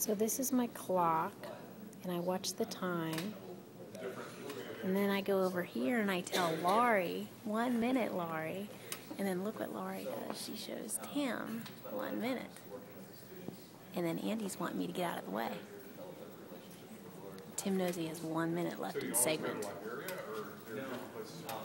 So this is my clock, and I watch the time. And then I go over here and I tell Laurie, 1 minute, Laurie. And then look what Laurie does. She shows Tim 1 minute. And then Andy's wanting me to get out of the way. Tim knows he has 1 minute left in the segment.